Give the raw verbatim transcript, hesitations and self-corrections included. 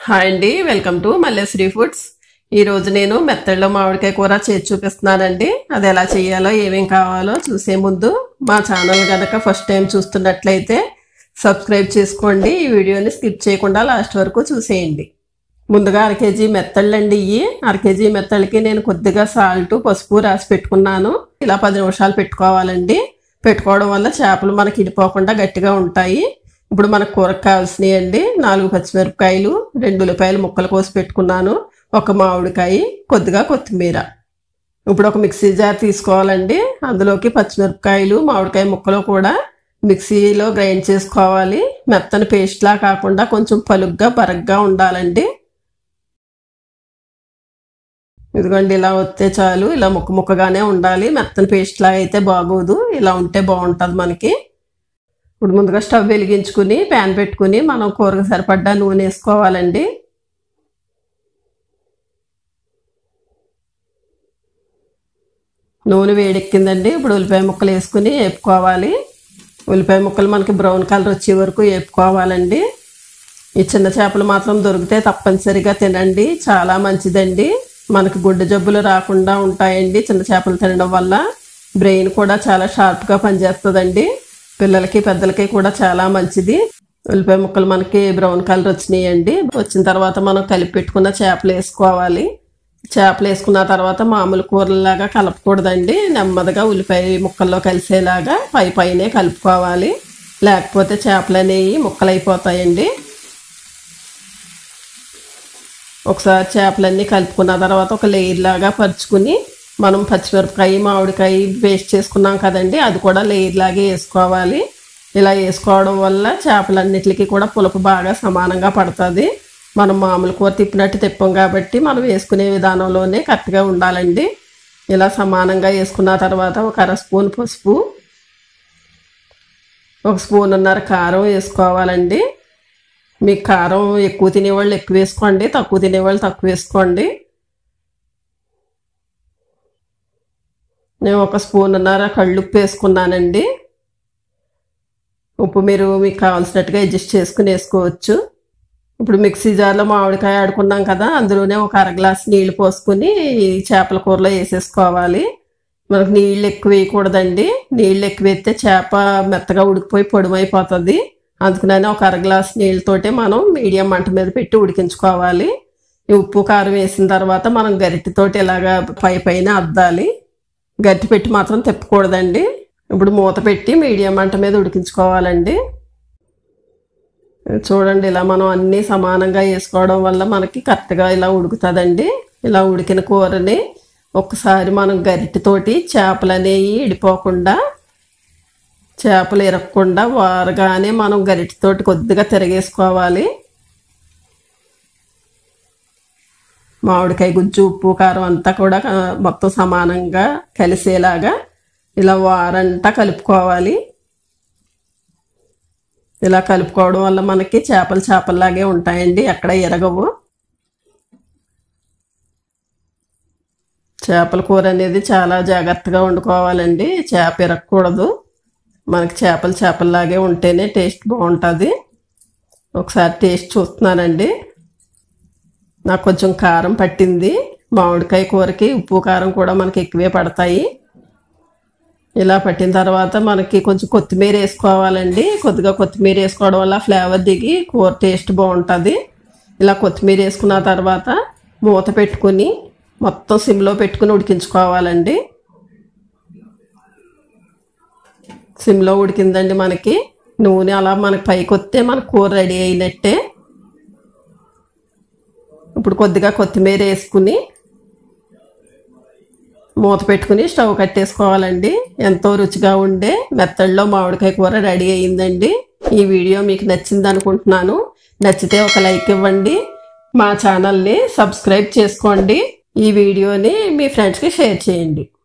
Hi అండి, welcome to Malleswari foods. ఈ రోజు నేను మెత్తల్లో మామిడికాయ కూర చేసి చూపిస్తున్నానండి. అది ఎలా చేయాలో ఏమేం కావాలో చూసే ముందు మా ఛానల్ కనుక ఫస్ట్ టైం చూస్తున్నట్లయితే సబ్స్క్రైబ్ చేసుకోండి. ఈ వీడియోని స్కిప్ చేయకుండా లాస్ట్ వరకు చూసేయండి. ముందుగా అర కేజీ మెత్తళ్ళండి. ఇవి అర కేజీ మెత్తళ్ళకి నేను కొద్దిగా సాల్ట్ పసుపు రాసి పెట్టుకున్నాను. ఇలా పది నిమిషాలు పెట్టుకోవాలండి. పెట్టుకోవడం వల్ల చేపలు మనకి ఇడిపోకుండా గట్టిగా ఉంటాయి. ఇప్పుడు మనకు కూరకు కావాల్సినవి అండి, నాలుగు పచ్చిమిరపకాయలు, రెండు ఉల్లిపాయలు ముక్కలు కోసి పెట్టుకున్నాను, ఒక మామిడికాయ, కొద్దిగా కొత్తిమీర. ఇప్పుడు ఒక మిక్సీ జార్ తీసుకోవాలండి. అందులోకి పచ్చిమిరపకాయలు మామిడికాయ ముక్కలు కూడా మిక్సీలో గ్రైండ్ చేసుకోవాలి. మెత్తని పేస్ట్లా కాకుండా కొంచెం పలుగ్గా బరగ్గా ఉండాలండి. ఇదిగోండి, ఇలా వస్తే చాలు. ఇలా ముక్క ముక్కగానే ఉండాలి. మెత్తని పేస్ట్ లాగా అయితే బాగోదు. ఇలా ఉంటే బాగుంటుంది మనకి. ఇప్పుడు ముందుగా స్టవ్ వెలిగించుకుని ప్యాన్ పెట్టుకుని మనం కూరకు సరిపడ్డా నూనె వేసుకోవాలండి. నూనె వేడెక్కిందండి. ఇప్పుడు ఉల్లిపాయ ముక్కలు వేసుకుని వేపుకోవాలి. ఉల్లిపాయ ముక్కలు మనకి బ్రౌన్ కలర్ వచ్చే వరకు వేపుకోవాలండి. ఈ చిన్న చేపలు మాత్రం దొరికితే తప్పనిసరిగా తినండి, చాలా మంచిదండి. మనకి గుడ్డు జబ్బులు రాకుండా ఉంటాయండి చిన్న చేపలు తినడం వల్ల. బ్రెయిన్ కూడా చాలా షార్ప్గా పనిచేస్తుందండి. పిల్లలకి పెద్దలకి కూడా చాలా మంచిది. ఉల్లిపాయ ముక్కలు మనకి బ్రౌన్ కలర్ వచ్చినాయండి. వచ్చిన తర్వాత మనం కలిపి పెట్టుకున్న చేపలు వేసుకోవాలి. చేపలు వేసుకున్న తర్వాత మామూలు కూరలాగా కలపకూడదండి. నెమ్మదిగా ఉల్లిపాయ ముక్కల్లో కలిసేలాగా పై పైనే కలుపుకోవాలి. లేకపోతే చేపలు అనేవి ముక్కలు అయిపోతాయండి. ఒకసారి చేపలన్నీ కలుపుకున్న తర్వాత ఒక లేయర్ లాగా పరుచుకుని మనం పచ్చిమిరపకాయ మామిడికాయ పేస్ట్ చేసుకున్నాం కదండి, అది కూడా లేయర్ లాగే వేసుకోవాలి. ఇలా వేసుకోవడం వల్ల చేపలన్నిటికీ కూడా పులుపు బాగా సమానంగా పడుతుంది. మనం మామూలు కూర తిప్పినట్టు తిప్పం కాబట్టి మనం వేసుకునే విధానంలోనే కరెక్ట్గా ఉండాలండి. ఇలా సమానంగా వేసుకున్న తర్వాత ఒక అర స్పూన్ పసుపు, ఒక స్పూన్నర కారం వేసుకోవాలండి. మీకు కారం ఎక్కువ తినేవాళ్ళు ఎక్కువ వేసుకోండి, తక్కువ తినేవాళ్ళు తక్కువ వేసుకోండి. నేను ఒక స్పూన్నర కళ్ళుప్పు వేసుకున్నానండి. ఉప్పు మీరు మీకు కావాల్సినట్టుగా అడ్జస్ట్ చేసుకుని వేసుకోవచ్చు. ఇప్పుడు మిక్సీ జార్లో మామిడికాయ ఆడుకున్నాం కదా, అందులోనే ఒక అర గ్లాస్ నీళ్లు పోసుకుని చేపల కూరలో వేసేసుకోవాలి. మనకు నీళ్ళు ఎక్కువ వేయకూడదండి. నీళ్ళు ఎక్కువ వేస్తే చేప మెత్తగా ఉడికిపోయి పొడిమైపోతుంది. అందుకనే ఒక అర గ్లాస్ నీళ్ళతోటే మనం మీడియం మంట మీద పెట్టి ఉడికించుకోవాలి. ఈ ఉప్పు కారం వేసిన తర్వాత మనం గరిటెతోటి ఇలాగా పై పైన అద్దాలి. గట్టి పెట్టి మాత్రం తిప్పకూడదండి. ఇప్పుడు మూత పెట్టి మీడియం మంట మీద ఉడికించుకోవాలండి. చూడండి, ఇలా మనం అన్నీ సమానంగా వేసుకోవడం వల్ల మనకి కరెక్ట్గా ఇలా ఉడుకుతుందండి. ఇలా ఉడికిన కూరని ఒకసారి మనం గరిటెతోటి చేపలు అనేవి ఇడిపోకుండా, చేపలు ఇరగకుండా వారగానే మనం గరిటెతోటి కొద్దిగా తిరగేసుకోవాలి. మామిడికాయ గుజ్జు ఉప్పు కారం అంతా కూడా మొత్తం సమానంగా కలిసేలాగా ఇలా వారంతా కలుపుకోవాలి. ఇలా కలుపుకోవడం వల్ల మనకి చేపలు చేపల్లాగే ఉంటాయండి, ఎక్కడ ఎరగవు. చేపల కూర అనేది చాలా జాగ్రత్తగా వండుకోవాలండి. చేప ఎరగకూడదు. మనకి చేపలు చేపల్లాగే ఉంటేనే టేస్ట్ బాగుంటుంది. ఒకసారి టేస్ట్ చూస్తున్నానండి. నాకు కొంచెం కారం పట్టింది. మామిడికాయ కూరకి ఉప్పు కారం కూడా మనకి ఎక్కువే పడతాయి. ఇలా పట్టిన తర్వాత మనకి కొంచెం కొత్తిమీర వేసుకోవాలండి. కొద్దిగా కొత్తిమీర వేసుకోవడం వల్ల ఫ్లేవర్ దిగి కూర టేస్ట్ బాగుంటుంది. ఇలా కొత్తిమీర వేసుకున్న తర్వాత మూత పెట్టుకుని మొత్తం సిమ్లో పెట్టుకుని ఉడికించుకోవాలండి. సిమ్లో ఉడికిందండి. మనకి నూనె అలా మనకి పైకి వస్తే మన కూర రెడీ అయినట్టే. ఇప్పుడు కొద్దిగా కొత్తిమీర వేసుకుని మూత పెట్టుకుని స్టవ్ కట్టేసుకోవాలండి. ఎంతో రుచిగా ఉండే మెత్తల్లో మామిడికాయ కూర రెడీ అయ్యిందండి. ఈ వీడియో మీకు నచ్చింది అనుకుంటున్నాను. నచ్చితే ఒక లైక్ ఇవ్వండి. మా ఛానల్ని సబ్స్క్రైబ్ చేసుకోండి. ఈ వీడియోని మీ ఫ్రెండ్స్కి షేర్ చేయండి.